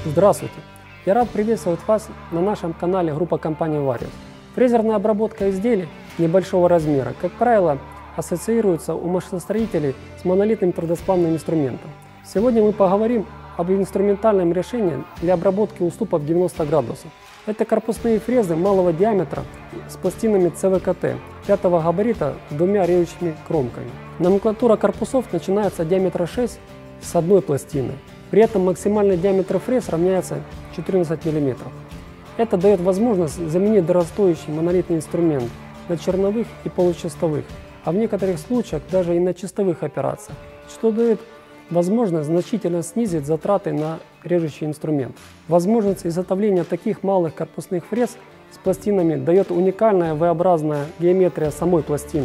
Здравствуйте! Я рад приветствовать вас на нашем канале группа компании Varius. Фрезерная обработка изделий небольшого размера, как правило, ассоциируется у машиностроителей с монолитным твердосплавным инструментом. Сегодня мы поговорим об инструментальном решении для обработки уступов 90 градусов. Это корпусные фрезы малого диаметра с пластинами ЦВКТ 5 габарита с двумя режущими кромками. Номенклатура корпусов начинается от диаметра 6 с одной пластиной. При этом максимальный диаметр фрез равняется 14 мм. Это дает возможность заменить дорогостоящий монолитный инструмент на черновых и получастовых, а в некоторых случаях даже и на чистовых операциях, что дает возможность значительно снизить затраты на режущий инструмент. Возможность изготовления таких малых корпусных фрез с пластинами дает уникальная V-образная геометрия самой пластины,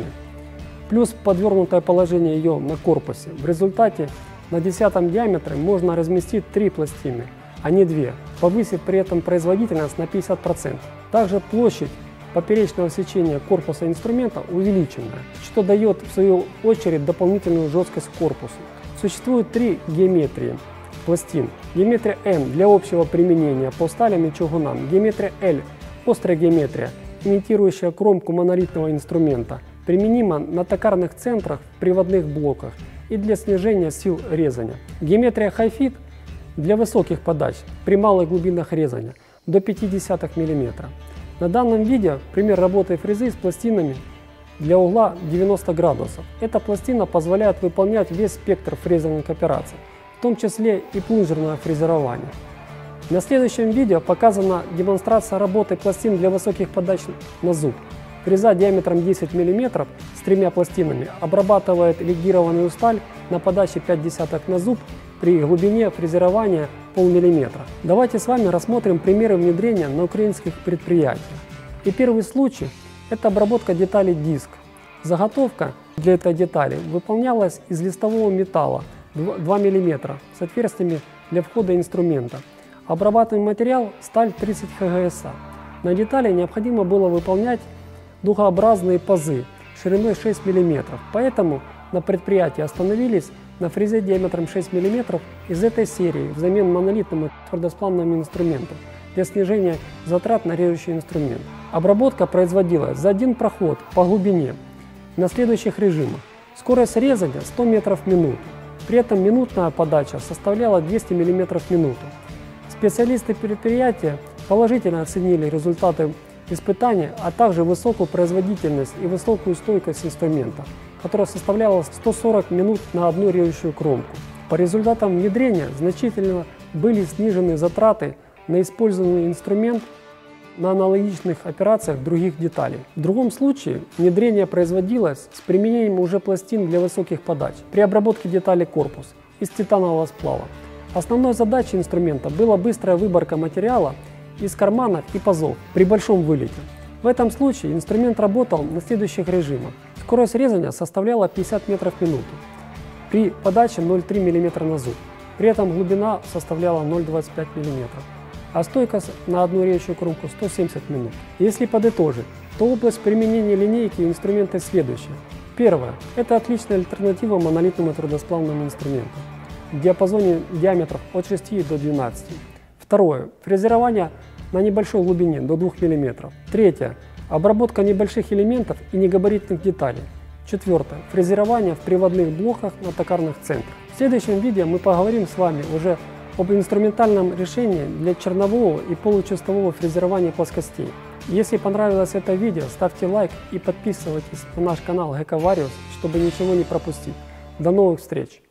плюс подвернутое положение ее на корпусе. В результате на 10 диаметре можно разместить 3 пластины, а не 2, повысив при этом производительность на 50%. Также площадь поперечного сечения корпуса инструмента увеличенная, что дает в свою очередь дополнительную жесткость корпуса. Существует 3 геометрии пластин. Геометрия М для общего применения по сталям и чугунам. Геометрия Л – острая геометрия, имитирующая кромку монолитного инструмента, применима на токарных центрах в приводных блоках и для снижения сил резания. Геометрия Hi-Fit для высоких подач при малых глубинах резания до 0,5 мм. На данном видео пример работы фрезы с пластинами для угла 90 градусов. Эта пластина позволяет выполнять весь спектр фрезерных операций, в том числе и плунжерное фрезерование. На следующем видео показана демонстрация работы пластин для высоких подач на зуб. Фреза диаметром 10 мм с 3 пластинами обрабатывает легированную сталь на подаче 0,5 на зуб при глубине фрезерования 0,5 мм. Давайте с вами рассмотрим примеры внедрения на украинских предприятиях. И первый случай – это обработка деталей диск. Заготовка для этой детали выполнялась из листового металла 2 мм с отверстиями для входа инструмента. Обрабатываемый материал – сталь 30 ХГСА. На детали необходимо было выполнять дугообразные пазы шириной 6 мм, поэтому на предприятии остановились на фрезе диаметром 6 мм из этой серии взамен монолитному твердосплавному инструменту для снижения затрат на режущий инструмент. Обработка производилась за один проход по глубине на следующих режимах. Скорость резания 100 метров в минуту, при этом минутная подача составляла 200 мм в минуту. Специалисты предприятия положительно оценили результаты испытания, а также высокую производительность и высокую стойкость инструмента, которая составляла 140 минут на одну режущую кромку. По результатам внедрения значительно были снижены затраты на использованный инструмент на аналогичных операциях других деталей. В другом случае внедрение производилось с применением уже пластин для высоких подач при обработке деталей корпус из титанового сплава. Основной задачей инструмента была быстрая выборка материала из карманов и пазов при большом вылете. В этом случае инструмент работал на следующих режимах. Скорость резания составляла 50 метров в минуту при подаче 0,3 мм на зуб. При этом глубина составляла 0,25 мм, а стойкость на одну режущую кромку 170 минут. Если подытожить, то область применения линейки инструмента следующая. Первое – это отличная альтернатива монолитному твердосплавному инструменту в диапазоне диаметров от 6 до 12. Второе – фрезерование на небольшой глубине до 2 мм. Третье – обработка небольших элементов и негабаритных деталей. Четвертое – фрезерование в приводных блоках на токарных центрах. В следующем видео мы поговорим с вами уже об инструментальном решении для чернового и получастового фрезерования плоскостей. Если понравилось это видео, ставьте лайк и подписывайтесь на наш канал ГК Varius, чтобы ничего не пропустить. До новых встреч!